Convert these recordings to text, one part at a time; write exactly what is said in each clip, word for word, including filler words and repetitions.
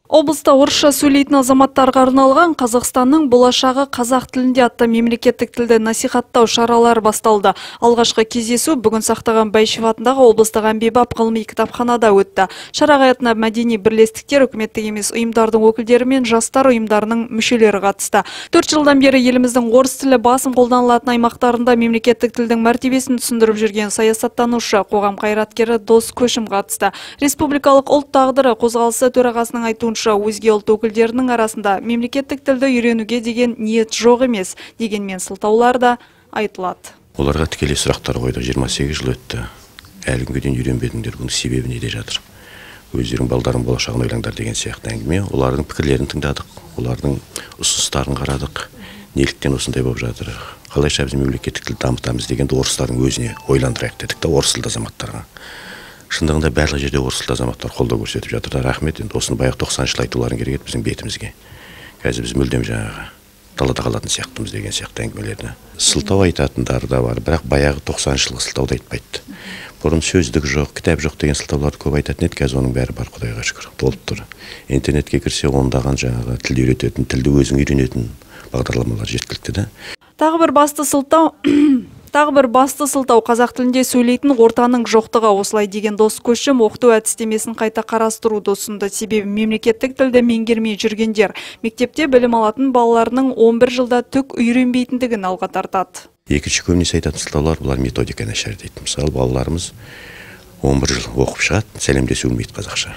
Облыста орысша сөйлейтін азаматтарға арналған Қазақстанның болашағы қазақ тілінде атты мемлекеттік тілді насихаттау шаралары басталды. Алғашқы кездесу бүгін Сақтаған Байшев атындағы облыстық әмбебап ғылыми кітапханада өтті. Шараға этно мәдени бірлестіктер, үкіметтік емес ұйымдардың өкілдері мен жастар ұйымдарының мүшелері қатысты. Төрт жылдан бері еліміздің орыс тілі басым қолданылатын аймақтарында мемлекеттік тілдің мәртебесін түсіндіріп жүрген саясаттанушы, қоғам қайраткері Дос Көшім қатысты. Республикалық ұлт тағдыры қозғалысы төрағасының айтуынша өзге ұлт өкілдерінің арасында мемлекеттік тілді үйренуге деген ниет жоқ емес, дегенмен сылтаулар да айтылады. Оларға тікелей сұрақтар қойды. жиырма сегіз жыл өтті. Әлі күнге дейін үйренбедіңдер, бұның себебі неде жатыр? Өздерің балдарын болашағын ойлаңдар деген сияқты әңгіме. Олардың пікірлерін тыңдадық, олардың ұсыныстарын қарадық. Неліктен осындай болып жатыр? Қалайша біз мемлекеттік тілді дамытамыз дегенде орыстардың өзіне ойландырайық дедік та, орыс тілді азаматтарға. Шындығында барлық жерде орыс тілді азаматтар қолдау көрсетіп жатыр. Рахмет. Енді осыны баяғы тоқсаныншы жыл айтуларын керек еді біздің бетімізге. Қазір біз мүлдем жаңағы далада қалатын сияқтымыз деген сияқты әңгімелерді. Сылтау айтатындар да бар, бірақ баяғы тоқсаныншы жылғы сылтауды айтпайды. Бұрын сөздік жоқ, кітап жоқ деген сылтауларды көп айтатын еді, қазір оның бәрі бар, Құдайға шүкір, толып тұр. Интернетке кірсе ондаған жаңағы тілді үйрететін, тілді өзің үйренетін бағдарламалар жеткілікті да. Тағы бір басты сылтау Тағы бір басты сылтау қазақ тілінде сөйлейтін ортаның жоқтығы. Осылай деген Дос Көшім оқыту әдістемесін қайта қарастыруды ұсынды. Себебі мемлекеттік тілді меңгермей жүргендер мектепте білім алатын балаларының он бір жылда түк үйренбейтіндігін алға тартады. Екінші көбінесе айтатын сылтаулар, бұлар методика нашар дейді. Мысалы, балаларымыз он бір жыл оқып шығады, сәлемдесу білмейді қазақша.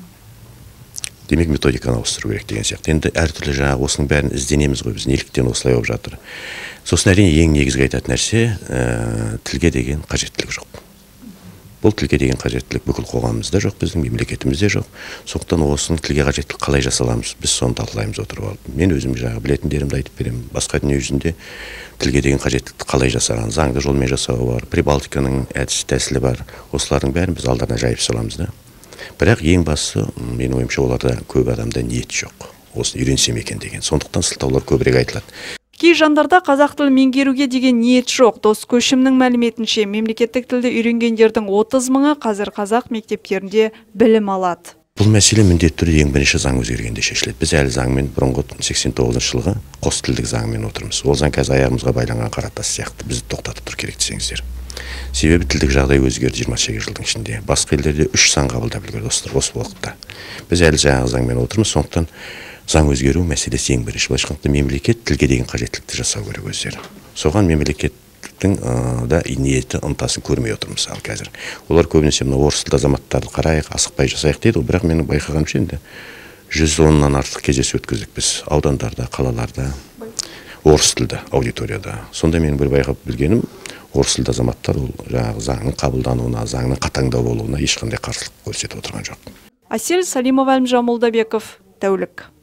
Демек методиканы ауыстыру керек деген сияқты. Енді әртүрлі жаңағы осының бәрін ізденеміз ғой, біз неліктен осылай болып жатыр. Сосын әрине ең негізгі айтатын нәрсе, ә, тілге деген қажеттілік жоқ. Бұл тілге деген қажеттілік бүкіл қоғамымызда жоқ, біздің мемлекетімізде жоқ. Сондықтан осының тілге қажеттілік қалай жасаламыз, біз соны талқылаймыз отырып алып. Мен өзім жаңағы білетіндерімді айтып беремін. Басқа дүние жүзінде тілге деген қажеттілікті қалай жасаған, заңды жолмен жасауы бар, Прибалтиканың әдіс тәсілі бар. Осылардың бәрін біз алдарына жайып саламыз да. Бірақ ең бастысы, менің ойымша, оларда көп адамда ниет жоқ. Осыны үйренсем екен деген. Сондықтан сылтаулар көбірек айтылады. Кей жандарда қазақ тілін меңгеруге деген ниет жоқ. Дос Көшімнің мәліметінше мемлекеттік тілді үйренгендердің отыз мыңы қазір қазақ мектептерінде білім алады. Бұл мәселе міндетті түрде ең бірінші заң өзгергенде шешіледі. Біз әлі заңмен бұрынғы сексен тоғызыншы жылғы қос тілдік заңмен отырмыз. Ол заң қазір аяғымызға байланған қара тас сияқты бізді тоқтатып тұр керек десеңіздер. Себебі тілдік жағдай өзгерді жиырма сегіз жылдың ішінде. Басқа елдерде үш заң қабылдап үлгерді достар осы уақытта. Біз әлі жаңағы заңмен отырмыз, сондықтан заң өзгеру мәселесі ең бірінші. Былайша айтқанда мемлекет тілге деген қажеттілікті жасау керек өздері. Соған мемлекеттің да ниеті, ынтасын көрмей отырмыз ал қазір. Олар көбінесе мына орыс тілді азаматтарды қарайық, асықпай жасайық дейді, бірақ менің байқағанымша енді жүз оннан артық кездесу өткіздік біз аудандарда, қалаларда, орыс тілді аудиторияда. Сонда менің бір байқап білгенім, орыс тілді азаматтар ол жаңағы заңның қабылдануына, заңның қатаңдау болуына ешқандай қарсылық көрсетіп отырған жоқ. Асель Салимова, Әлімжан Молдабеков, Тәулік.